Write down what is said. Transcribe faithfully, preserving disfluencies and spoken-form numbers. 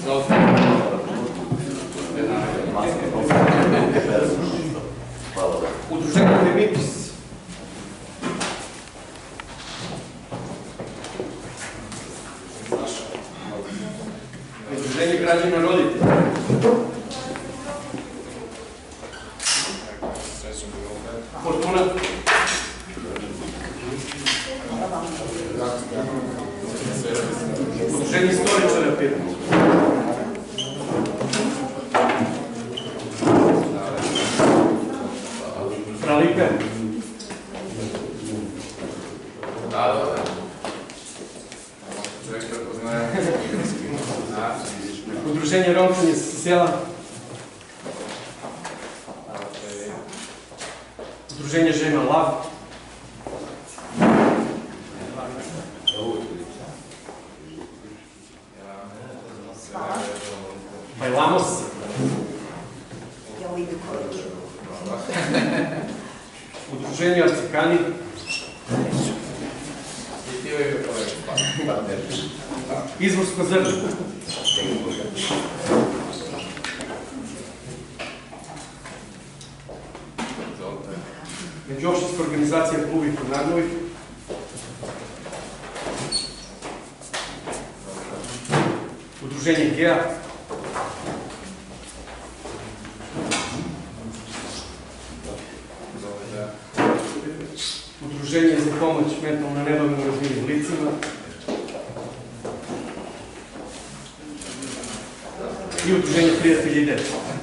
Udruženje Limitis. Udruženje građana roditelja. Fortuna. Udruženje istoričara firma. Pralipe. Da, da, da. Čovjek prepoznaje. Udruženje Romčanje sa sela. Udruženje žena Lav. Bajlamos. Udruženje Arcikani. Izvorsko zrno. Međuopštinska organizacija Klubi Konarnovi. Udruženje Gea. Udruženje za pomoć mentalno nedovoljno razvijenim licima i Udruženje prijatelja i deca.